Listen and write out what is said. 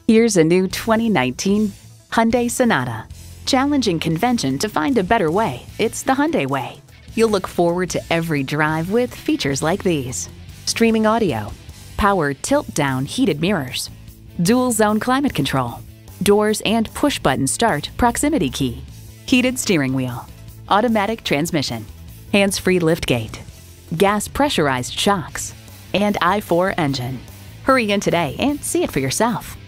Here's a new 2019 Hyundai Sonata. Challenging convention to find a better way. It's the Hyundai way. You'll look forward to every drive with features like these: streaming audio, power tilt-down heated mirrors, dual zone climate control, doors and push-button start proximity key, heated steering wheel, automatic transmission, hands-free liftgate, gas pressurized shocks, and i4 engine. Hurry in today and see it for yourself.